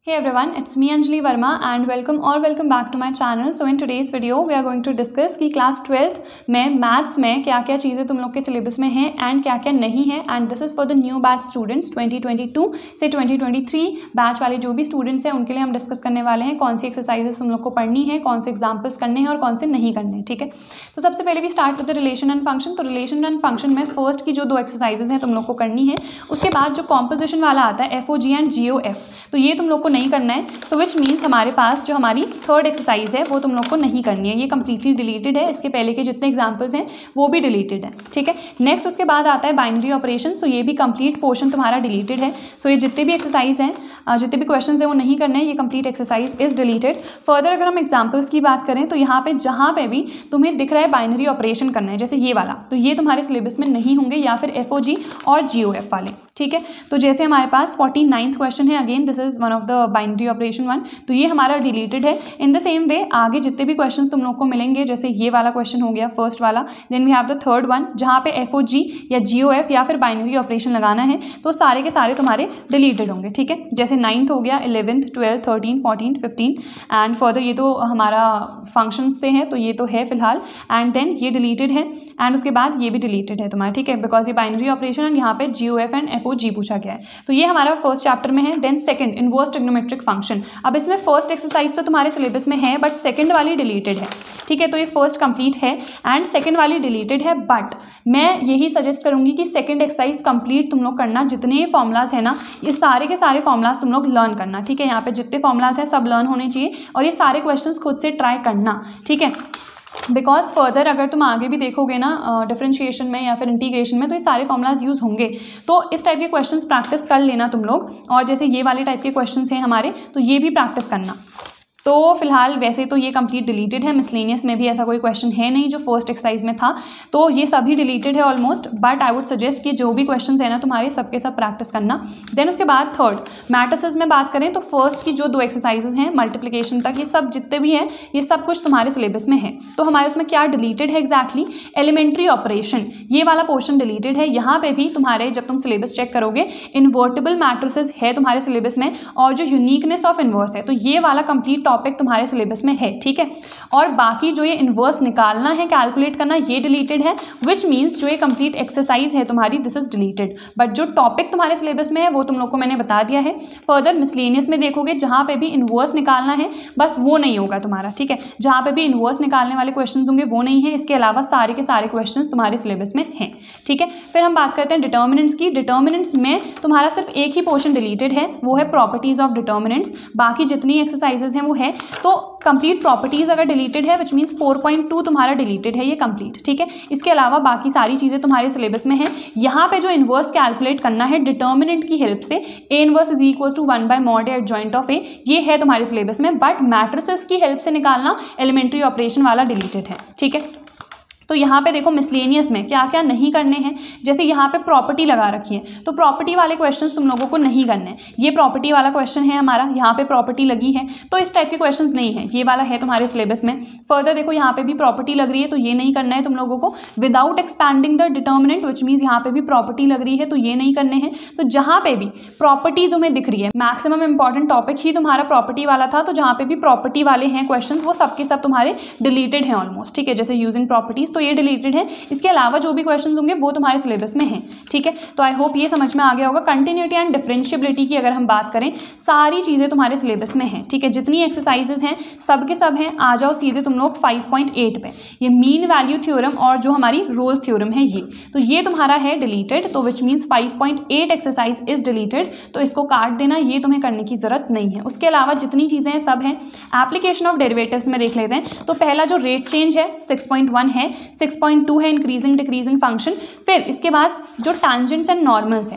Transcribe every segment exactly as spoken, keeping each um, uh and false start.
Hey everyone, it's me Anjali Verma and welcome or welcome back to my channel. So in today's video we are going to discuss कि class twelfth में maths में क्या क्या चीज़ें तुम लोग के सिलेबस में हैं एंड क्या क्या नहीं है and this is for the new batch students twenty twenty two से ट्वेंटी ट्वेंटी थ्री बैच वाले जो भी स्टूडेंट्स हैं उनके लिए हम डिस्कस करने वाले हैं कौन सी एक्सरसाइजेस तुम लोग को पढ़नी है, कौन से एग्जाम्पल्स करने हैं और कौन से नहीं करने हैं। ठीक है, तो सबसे पहले भी start with the relation and function. तो रिलेशन एंड फंक्शन में फर्स्ट की जो दो एक्सरसाइजेज हैं तुम लोग को करनी है, उसके बाद जो कॉम्पोजिशन वाला आता है F O G and G O F, तो ये तुम लोग को नहीं करना है। सो विच मीन्स हमारे पास जो हमारी थर्ड एक्सरसाइज है वो तुम लोग को नहीं करनी है, ये कंप्लीटली डिलीटेड है। इसके पहले के जितने एग्जाम्पल्स हैं वो भी डिलीटेड है। ठीक है, नेक्स्ट उसके बाद आता है बाइनरी ऑपरेशन। सो ये भी कंप्लीट पोर्शन तुम्हारा डिलीटेड है। सो so, ये जितने भी एक्सरसाइज हैं, जितने भी क्वेश्चन हैं वो नहीं करने हैं, ये complete exercise is deleted. Further अगर हम एग्जाम्पल्स की बात करें तो यहाँ पे जहाँ पे भी तुम्हें दिख रहा है बाइनरी ऑपरेशन करना है, जैसे ये वाला, तो ये तुम्हारे सिलेबस में नहीं होंगे, या फिर एफ ओ जी और जी ओ एफ वाले। ठीक है, तो जैसे हमारे पास फोर्टी नाइन्थ क्वेश्चन है, again this is one of the binary operation one, तो ये हमारा डिलीटेड है। इन द सेम वे आगे जितने भी क्वेश्चन तुम लोग को मिलेंगे, जैसे ये वाला क्वेश्चन हो गया फर्स्ट वाला, then we have the third one जहाँ पे एफ ओ जी या जी ओ एफ या फिर बाइनरी ऑपरेशन लगाना है, तो सारे के सारे तुम्हारे डिलीटेड होंगे। ठीक है, जैसे नाइन्थ हो गया, eleventh, twelfth, thirteen, fourteen, fifteen and further ये तो हमारा फंक्शन से है, तो ये तो है फिलहाल, एंड देन ये डिलीटेड है एंड उसके बाद ये भी डिलीटेड है तुम्हारा। ठीक है, बिकॉज ये बाइनरी ऑपरेशन एंड यहाँ पे G O F and F O G पूछा गया है, तो ये हमारा फर्स्ट चैप्टर में है। Then second inverse trigonometric function. अब इसमें फर्स्ट एक्सरसाइज तो तुम्हारे सिलेबस में है बट सेकंड वाली डिलीटेड है। ठीक है, तो ये फर्स्ट कंप्लीट है एंड सेकंड वाली डिलीटेड है, बट मैं यही सजेस्ट करूंगी कि सेकंड एक्सरसाइज कंप्लीट तुम लोग करना। जितने फॉर्मुलाज है ना, ये सारे के सारे फॉर्मुलाज तुम लोग लर्न करना। ठीक है, यहाँ पे जितने फॉर्मुलाज हैं सब लर्न होने चाहिए और ये सारे क्वेश्चंस खुद से ट्राई करना। ठीक है, बिकॉज फर्दर अगर तुम आगे भी देखोगे ना डिफरेंशिएशन में या फिर इंटीग्रेशन में, तो ये सारे फॉर्मुलाज यूज़ होंगे, तो इस टाइप के क्वेश्चंस प्रैक्टिस कर लेना तुम लोग। और जैसे ये वाले टाइप के क्वेश्चंस हैं हमारे, तो ये भी प्रैक्टिस करना। तो फिलहाल वैसे तो ये कंप्लीट डिलीटेड है, मिसलेनियस में भी ऐसा कोई क्वेश्चन है नहीं जो फर्स्ट एक्सरसाइज में था, तो ये सभी डिलीटेड है almost. But I would suggest कि जो भी क्वेश्चन है ना तुम्हारे, सबके सब प्रैक्टिस करना। देन उसके बाद थर्ड मैट्रिसेस में बात करें तो फर्स्ट की जो दो एक्सरसाइजेज हैं मल्टीप्लिकेशन तक, ये सब जितने भी हैं ये सब कुछ तुम्हारे सिलेबस में है। तो हमारे उसमें क्या डिलीटेड है एग्जैक्टली, एलिमेंट्री ऑपरेशन, ये वाला पोर्शन डिलीटेड है। यहाँ पे भी तुम्हारे जब तुम सिलेबस चेक करोगे इन्वर्टिबल मैट्रिसेस है तुम्हारे सिलेबस में, और जो यूनिकनेस ऑफ इन्वर्स है, तो ये वाला कंप्लीट टॉपिक तुम्हारे सिलेबस में है। ठीक है, और बाकी जो ये इन्वर्स निकालना है, कैलकुलेट करना, ये डिलीटेड है। विच मीन्स जो ये कंप्लीट एक्सरसाइज है तुम्हारी, दिस इज डिलीटेड। बट जो टॉपिक तुम्हारे सिलेबस में है वो तुम लोग को मैंने बता दिया है। फर्दर मिसलेनियस में देखोगे जहां पे भी इन्वर्स निकालना है, बस वो नहीं होगा तुम्हारा। ठीक है, जहां पे भी इन्वर्स निकालने वाले क्वेश्चन होंगे वो नहीं है, इसके अलावा सारे के सारे क्वेश्चन तुम्हारे सिलेबस में हैं। ठीक है, फिर हम बात करते हैं डिटर्मिनेंट्स की। डिटर्मिनेंट्स में तुम्हारा सिर्फ एक ही पोर्शन डिलीटेड है, वो है प्रॉपर्टीज ऑफ डिटर्मिनेंट्स। बाकी जितनी एक्सरसाइजेज हैं वो है, तो कंप्लीट प्रॉपर्टीज अगर डिलीटेड है which means four point two तुम्हारा डिलीटेड है, ये कंप्लीट। ठीक है, इसके अलावा बाकी सारी चीज़ें तुम्हारे सिलेबस में है। यहाँ पे जो इन्वर्स कैलकुलेट करना है डिटर्मिनेंट की हेल्प से, A inverse is equal to one by mod A adjoint of A, ये है तुम्हारे सिलेबस में। बट मैट्रिसेस की हेल्प से निकालना एलिमेंट्री ऑपरेशन वाला डिलीटेड है। ठीक है, तो यहाँ पे देखो मिसलेनियस में क्या क्या नहीं करने हैं, जैसे यहाँ पे प्रॉपर्टी लगा रखी है, तो प्रॉपर्टी वाले क्वेश्चंस तुम लोगों को नहीं करने हैं। ये प्रॉपर्टी वाला क्वेश्चन है हमारा, यहाँ पे प्रॉपर्टी लगी है, तो इस टाइप के क्वेश्चंस नहीं है, ये वाला है तुम्हारे सिलेबस में। फर्दर देखो यहाँ पे भी प्रॉपर्टी लग रही है, तो ये नहीं करना है तुम लोगों को। Without expanding the determinant which means यहाँ पे भी प्रॉपर्टी लग रही है, तो ये नहीं करने हैं। तो जहाँ पे भी प्रॉपर्टी तुम्हें दिख रही है, मैक्सिमम इंपॉर्टेंट टॉपिक ही तुम्हारा प्रॉपर्टी वाला था, तो जहाँ पे भी प्रॉपर्टी वाले हैं क्वेश्चन वो सबके सब तुम्हारे डिलीटेड हैं ऑलमोस्ट। ठीक है, जैसे यूजिंग प्रॉपर्टीज, तो ये डिलीटेड है। इसके अलावा जो भी क्वेश्चंस होंगे वो तुम्हारे सिलेबस में हैं। ठीक है, तो आई होप ये समझ में आ गया होगा। कंटिन्यूटी एंड डिफरेंशिएबिलिटी की अगर हम बात करें, सारी चीज़ें तुम्हारे सिलेबस में हैं। ठीक है, जितनी एक्सरसाइजेज हैं सब के सब हैं। आ जाओ सीधे तुम लोग फाइव पॉइंट एट पे, ये मीन वैल्यू थ्योरम और जो हमारी रोज थ्योरम है, ये तो ये तुम्हारा है डिलीटेड, तो which means five point eight exercise is deleted, तो इसको काट देना, ये तुम्हें करने की जरूरत नहीं है। उसके अलावा जितनी चीज़ें हैं सब हैं। एप्लीकेशन ऑफ डेरिवेटिव्स में देख लेते हैं, तो पहला जो रेट चेंज है सिक्स पॉइंट वन है, सिक्स पॉइंट टू है इंक्रीजिंग डिक्रीजिंग फंक्शन। फिर इसके बाद जो टैंजेंट्स एंड नॉर्मल्स है,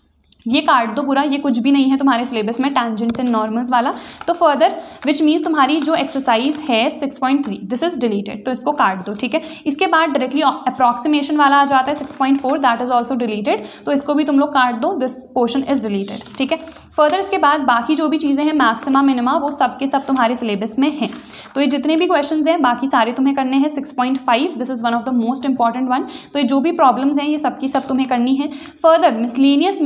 ये काट दो पूरा, ये कुछ भी नहीं है तुम्हारे सिलेबस में टैंजेंट्स एंड नॉर्मल्स वाला। तो फर्दर विच मीन्स तुम्हारी जो एक्सरसाइज है six point three, this is deleted, तो इसको काट दो। ठीक है, इसके बाद डायरेक्टली अप्रॉक्सीमेशन वाला आ जाता है six point four, that is also deleted, तो इसको भी तुम लोग काट दो, दिस पोर्शन इज डिलीटेड। ठीक है, फर्दर इसके बाद बाकी जो भी चीज़ें हैं मैक्सिमा मिनिमा, वो सब के सब तुम्हारे सिलेबस में हैं। तो ये जितने भी क्वेश्चंस हैं बाकी सारे तुम्हें करने हैं। Six point five, this is one of the most important one, तो ये जो भी प्रॉब्लम्स हैं ये सब की सब तुम्हें करनी है। फर्दर मिसलेनियस में जहाँ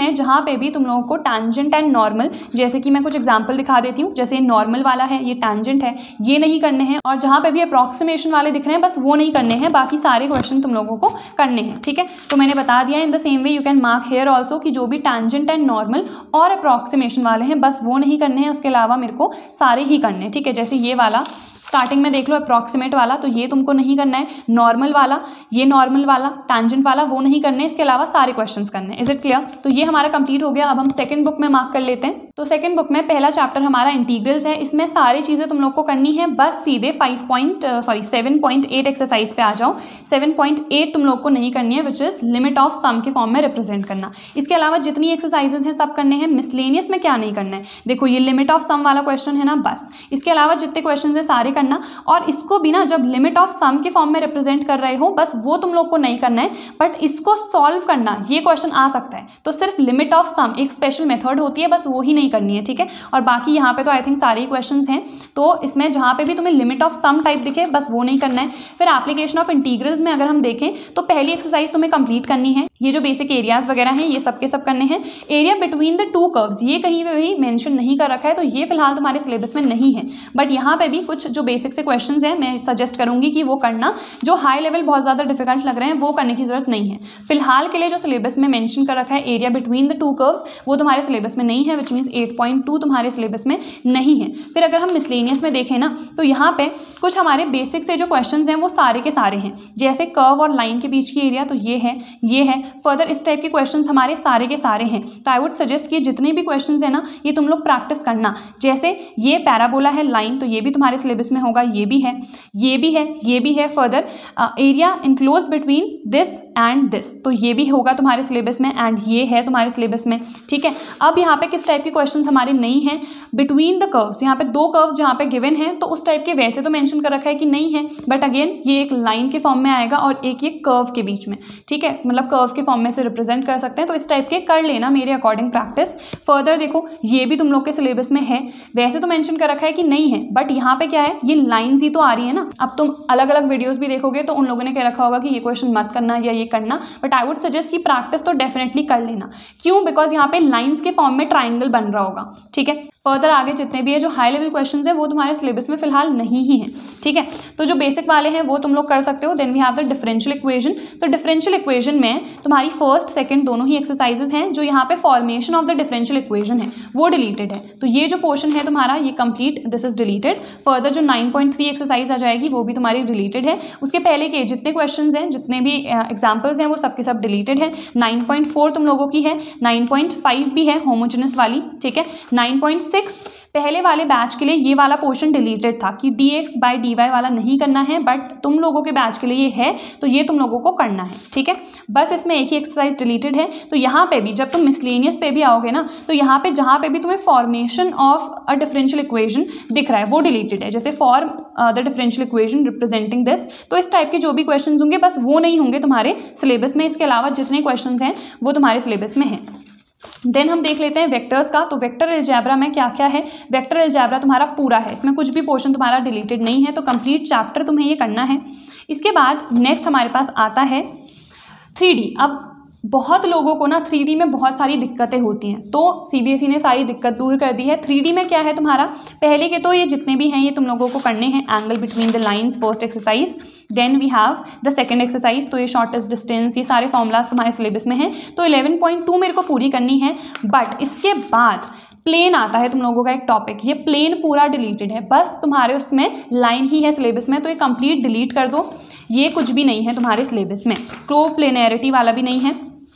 पे भी तुम लोगों को टैंजेंट एंड नॉर्मल, जैसे कि मैं कुछ एग्जांपल दिखा देती हूँ, जैसे नॉर्मल वाला है, ये टैंजेंट है, ये नहीं करने हैं, और जहाँ पे भी अप्रॉक्सीमेशन वाले दिख रहे हैं बस वो नहीं करने हैं, बाकी सारे क्वेश्चन तुम लोगों को करने हैं। ठीक है, तो मैंने बता दिया in the same way you can mark here also कि जो भी टैंजेंट एंड नॉर्मल और अप्रॉक्सीमेशन वाले हैं बस वो नहीं करने हैं, उसके अलावा मेरे को सारे ही करने हैं। ठीक है, जैसे ये वाला स्टार्टिंग में देख लो अप्रॉक्सीमेट वाला, तो ये तुमको नहीं करना है, नॉर्मल वाला, ये नॉर्मल वाला, टैंजेंट वाला वो नहीं करने, इसके अलावा सारे क्वेश्चंस करने हैं। Is it clear? तो ये हमारा कंप्लीट हो गया। अब हम सेकंड बुक में मार्क कर लेते हैं। तो सेकंड बुक में पहला चैप्टर हमारा इंटीग्रल्स है, इसमें सारी चीज़ें तुम लोग को करनी है, बस सीधे five point sorry seven point eight exercise पे आ जाओ। सेवन पॉइंट एट तुम लोग को नहीं करनी है, which is limit of sum के फॉर्म में रिप्रेजेंट करना। इसके अलावा जितनी एक्सरसाइजेज हैं सब करने हैं। मिसलेनियस में क्या नहीं करना है, देखो ये लिमिट ऑफ सम वाला क्वेश्चन है ना, बस इसके अलावा जितने क्वेश्चन है सारे करना, और इसको भी ना जब लिमिट ऑफ सम के फॉर्म में रिप्रेजेंट कर रहे हो बस वो तुम लोग को नहीं करना है, बट इसको सॉल्व करना, ये क्वेश्चन आ सकता है, तो सिर्फ लिमिट ऑफ सम एक स्पेशल मेथड होती है, बस वो ही नहीं करनी है। ठीक है, और बाकी यहाँ पे तो आई थिंक सारे ही क्वेश्चंस हैं, तो इसमें जहाँ पे भी तुम्हें लिमिट ऑफ सम टाइप दिखे बस वो नहीं करना है। फिर एप्लीकेशन ऑफ इंटीग्रल्स में अगर हम देखें तो पहली एक्सरसाइज तुम्हें कंप्लीट करनी है, ये जो बेसिक एरियाज वगैरह हैं ये सब के सब करने हैं। Area between the two curves ये कहीं पे भी मेंशन नहीं कर रखा है, तो ये फिलहाल तुम्हारे सिलेबस में नहीं है, बट यहाँ पे भी कुछ जो बेसिक से क्वेश्चंस हैं मैं सजेस्ट करूंगी कि वो करना, जो हाई लेवल बहुत ज़्यादा डिफिकल्ट लग रहे हैं वो करने की जरूरत नहीं है। फिलहाल के लिए जो सिलेबस में मेंशन कर रखा है area between the two curves वो तुम्हारे सिलेबस में नहीं है, which means eight point two तुम्हारे सिलेबस में नहीं है। फिर अगर हम मिसलेनियस में देखें ना तो यहाँ पे कुछ हमारे बेसिक से जो क्वेश्चंस हैं वो सारे के सारे हैं, जैसे कर्व और लाइन के बीच की एरिया, तो ये है ये है फर्दर इस टाइप के क्वेश्चंस हमारे सारे के सारे हैं। तो आई वुड सजेस्ट कि जितने भी क्वेश्चंस हैं ना ये तुम लोग प्रैक्टिस करना। जैसे ये पैराबोला है लाइन, तो ये भी तुम्हारे सिलेबस में होगा, ये भी है, ये भी है, ये भी है। Further area enclose between this and this, तो ये भी होगा तुम्हारे सिलेबस में, एंड ये है तुम्हारे सिलेबस में। ठीक है, अब यहाँ पे किस टाइप के क्वेश्चंस हमारे नहीं हैं, बिटवीन द कर्व्स, यहाँ पे दो कर्व्स जहाँ पे गिवन है तो उस टाइप के वैसे तो मेंशन कर रखा है कि नहीं है, बट अगेन ये एक लाइन के फॉर्म में आएगा और एक ये कर्व के बीच में। ठीक है, मतलब कर्व के फॉर्म में से रिप्रेजेंट कर सकते हैं, तो इस टाइप के कर लेना मेरे अकॉर्डिंग प्रैक्टिस। फर्दर देखो ये भी तुम लोग के सिलेबस में है, वैसे तो मेंशन कर रखा है कि नहीं है, बट यहाँ पे क्या है, ये लाइन्स ही तो आ रही है ना। अब तुम अलग अलग वीडियोस भी देखोगे तो उन लोगों ने कह रखा होगा कि ये क्वेश्चन मत करना या ये करना, बट आई वुड सजेस्ट कि प्रैक्टिस तो डेफिनेटली कर लेना। क्यों? बिकॉज यहाँ पे लाइन्स के फॉर्म में ट्राइंगल बन रहा होगा। ठीक है, फर्दर आगे जितने भी है जो हाई लेवल क्वेश्चंस हैं वो तुम्हारे सिलेबस में फिलहाल नहीं ही हैं। ठीक है, तो जो बेसिक वाले हैं वो तुम लोग कर सकते हो। Then we have the differential equation. तो डिफरेंशियल इक्वेशन में तुम्हारी फर्स्ट सेकंड दोनों ही एक्सरसाइजेज हैं, जो यहाँ पे formation of the differential equation है वो डिलीटेड है, तो ये जो पोर्शन है तुम्हारा ये complete this is deleted. Further जो नाइन पॉइंट थ्री एक्सरसाइज आ जाएगी वो भी तुम्हारी डिलीटेड है। उसके पहले के जितने क्वेश्चन हैं, जितने भी एग्जाम्पल्स हैं वो सबके सब डिलीटेड है। नाइन पॉइंट फोर तुम लोगों की है, नाइन पॉइंट फाइव भी है होमोजेनस वाली। ठीक है, नाइन पॉइंट सिक्स पहले वाले बैच के लिए ये वाला पोर्शन डिलीटेड था कि D X by D Y वाला नहीं करना है, बट तुम लोगों के बैच के लिए ये है तो ये तुम लोगों को करना है। ठीक है, बस इसमें एक ही एक्सरसाइज डिलीटेड है। तो यहाँ पे भी जब तुम मिसलेनियस पे भी आओगे ना तो यहाँ पे जहाँ पे भी तुम्हें formation of a differential equation दिख रहा है वो डिलीटेड है, जैसे for the differential equation representing this. तो इस टाइप के जो भी क्वेश्चन होंगे बस वो नहीं होंगे तुम्हारे सिलेबस में, इसके अलावा जितने क्वेश्चन हैं वो तुम्हारे सिलेबस में हैं। देन हम देख लेते हैं वेक्टर्स का। तो वेक्टर अलजेब्रा में क्या क्या है, वेक्टर अलजेब्रा तुम्हारा पूरा है, इसमें कुछ भी पोर्शन तुम्हारा डिलीटेड नहीं है, तो कंप्लीट चैप्टर तुम्हें ये करना है। इसके बाद नेक्स्ट हमारे पास आता है थ्री डी। अब बहुत लोगों को ना थ्री डी में बहुत सारी दिक्कतें होती हैं, तो सीबीएसई ने सारी दिक्कत दूर कर दी है। थ्री डी में क्या है तुम्हारा, पहले के तो ये जितने भी हैं ये तुम लोगों को करने हैं। Angle between the lines first exercise, then we have the second exercise, तो ये शॉर्टेस्ट डिस्टेंस, ये सारे फॉर्मूलाज तुम्हारे सिलेबस में हैं, तो इलेवन पॉइंट टू मेरे को पूरी करनी है। बट इसके बाद प्लेन आता है तुम लोगों का एक टॉपिक, ये प्लेन पूरा डिलीटेड है, बस तुम्हारे उसमें लाइन ही है सिलेबस में, तो ये कंप्लीट डिलीट कर दो, ये कुछ भी नहीं है तुम्हारे सिलेबस में। कोप्लेनैरिटी वाला भी नहीं है।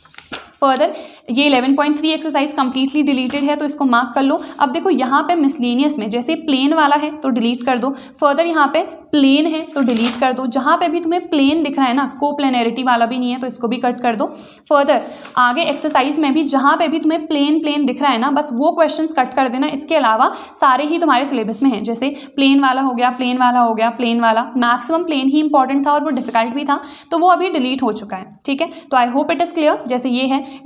फर्दर ये eleven point three exercise completely deleted है, तो इसको मार्क कर लो। अब देखो यहाँ पे मिसलेनियस में जैसे प्लेन वाला है तो डिलीट कर दो, फर्दर यहाँ पे प्लेन है तो डिलीट कर दो, जहाँ पे भी तुम्हें प्लेन दिख रहा है ना, कोप्लेनैरिटी वाला भी नहीं है तो इसको भी कट कर दो। फर्दर आगे एक्सरसाइज में भी जहाँ पे भी तुम्हें प्लेन प्लेन दिख रहा है ना, बस वो क्वेश्चंस कट कर देना, इसके अलावा सारे ही तुम्हारे सिलेबस में हैं। जैसे प्लेन वाला हो गया, प्लेन वाला हो गया, प्लेन वाला, मैक्सिमम प्लेन ही इंपॉर्टेंट था और वो डिफिकल्ट भी था, तो वो अभी डिलीट हो चुका है। ठीक है, तो I hope it is clear. जैसे ये है intersection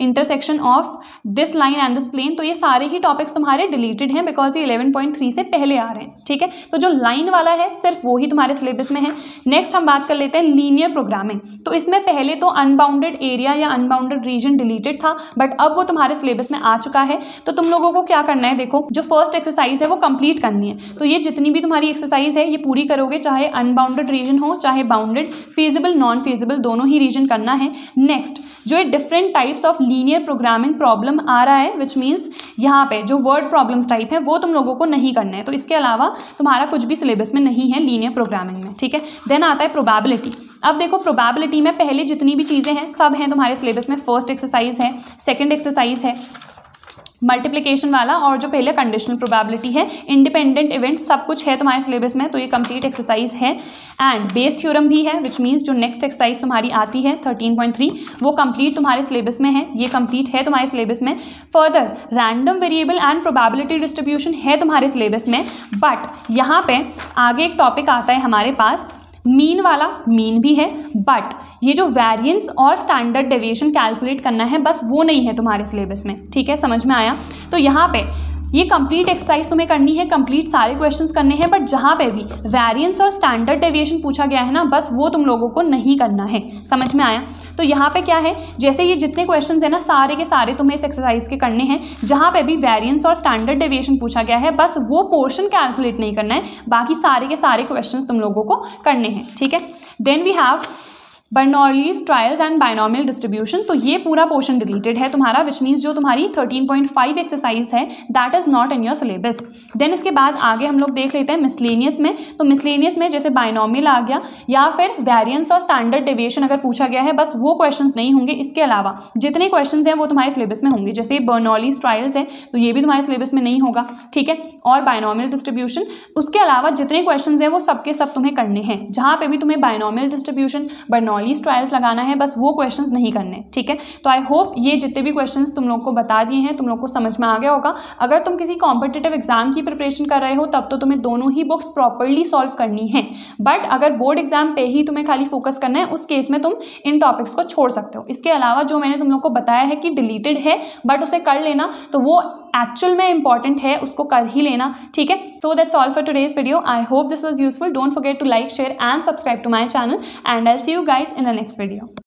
section of this line and this plane, तो ये सारे ही टॉपिक्स तुम्हारे डिलीटेड हैं बिकॉज ये इलेवन पॉइंट थ्री से पहले आ रहे हैं, ठीक है। तो जो लाइन वाला है सिर्फ वो ही तुम्हारे सिलेबस में है। नेक्स्ट हम बात कर लेते हैं लीनियर प्रोग्रामिंग। तो इसमें पहले तो अनबाउंडेड एरिया या अनबाउंडेड रीजन डिलीटेड था, बट अब वो तुम्हारे सिलेबस में आ चुका है। तो तुम लोगों को क्या करना है, देखो जो फर्स्ट एक्सरसाइज है वो कंप्लीट करनी है। तो ये जितनी भी तुम्हारी एक्सरसाइज है ये पूरी करोगे, चाहे अनबाउंडेड रीजन हो चाहे बाउंडेड, फीजिबल नॉन फीजिबल दोनों ही रीजन करना है। नेक्स्ट जो different types of linear programming problem आ रहा है, विच मीन्स यहाँ पे जो वर्ड प्रॉब्लम्स टाइप है वो तुम लोगों को नहीं करना है। तो इसके अलावा तुम्हारा कुछ भी सिलेबस में नहीं है लीनियर प्रोग्रामिंग में, ठीक है। देन आता है प्रोबेबिलिटी। अब देखो प्रोबेबिलिटी में पहले जितनी भी चीज़ें हैं सब हैं तुम्हारे सिलेबस में। फर्स्ट एक्सरसाइज है, सेकेंड एक्सरसाइज है मल्टीप्लिकेशन वाला, और जो पहले कंडीशनल प्रोबेबिलिटी है, इंडिपेंडेंट इवेंट, सब कुछ है तुम्हारे सिलेबस में। तो ये कंप्लीट एक्सरसाइज है। एंड बेस थ्योरम भी है, विच मीन्स जो नेक्स्ट एक्सरसाइज तुम्हारी आती है थर्टीन पॉइंट थ्री वो कंप्लीट तुम्हारे सिलेबस में है, ये कंप्लीट है तुम्हारे सिलेबस में। Further random variable and probability distribution है तुम्हारे सिलेबस में, बट यहाँ पे आगे एक टॉपिक आता है हमारे पास मीन वाला, मीन भी है, बट ये जो वेरिएंस और स्टैंडर्ड डेविएशन कैलकुलेट करना है बस वो नहीं है तुम्हारे सिलेबस में, ठीक है। समझ में आया? तो यहाँ पे ये कंप्लीट एक्सरसाइज तुम्हें करनी है, कंप्लीट सारे क्वेश्चंस करने हैं, बट जहाँ पे भी वेरिएंस और स्टैंडर्ड डेविएशन पूछा गया है ना, बस वो तुम लोगों को नहीं करना है। समझ में आया? तो यहाँ पे क्या है, जैसे ये जितने क्वेश्चंस है ना सारे के सारे तुम्हें इस एक्सरसाइज के करने हैं। जहाँ पे भी वेरिएंस और स्टैंडर्ड डेविएशन पूछा गया है बस वो पोर्शन कैलकुलेट नहीं करना है, बाकी सारे के सारे क्वेश्चन तुम लोगों को करने हैं, ठीक है। Then we have Bernoulli's trials and binomial distribution. तो ये पूरा पोर्शन डिलीटेड है तुम्हारा, विच मीन्स जो तुम्हारी थर्टीन पॉइंट फाइव एक्सरसाइज है that is not in your syllabus. Then इसके बाद आगे हम लोग देख लेते हैं मिसलेनियस में। तो मिसलेनियस में जैसे बायनॉमियल आ गया या फिर वेरिएंस और स्टैंडर्ड डेविएशन अगर पूछा गया है बस वो क्वेश्चंस नहीं होंगे। इसके अलावा जितने क्वेश्चंस हैं वो तुम्हारे सिलेबस में होंगे। जैसे बर्नौलीज ट्रायल्स है तो ये भी तुम्हारे सिलेबस में नहीं होगा, ठीक है, और बायनॉमियल डिस्ट्रीब्यूशन। उसके अलावा जितने क्वेश्चंस हैं वो सबके सब तुम्हें करने हैं। जहाँ पे भी तुम्हें बायनॉमियल डिस्ट्रीब्यूशन, बर्नौलीज ट्रायल्स लगाना है बस वो क्वेश्चंस नहीं करने, ठीक है। तो आई होप ये जितने भी क्वेश्चंस तुम लोग को बता दिए हैं तुम लोग को समझ में आ गया होगा। अगर तुम किसी कॉम्पिटिटिव एग्जाम की प्रिपरेशन कर रहे हो तब तो तुम्हें दोनों ही बुक्स प्रॉपरली सॉल्व करनी है, बट अगर बोर्ड एग्जाम पे ही तुम्हें खाली फोकस करना है उस केस में तुम इन टॉपिक्स को छोड़ सकते हो। इसके अलावा जो मैंने तुम लोग को बताया है कि डिलीटेड है बट उसे कर लेना, तो वो एक्चुअल में इंपॉर्टेंट है, उसको कर ही लेना, ठीक है। So that's all for today's video. I hope this was useful. Don't forget to like, share and subscribe to my channel, and I will see you guys in the next video.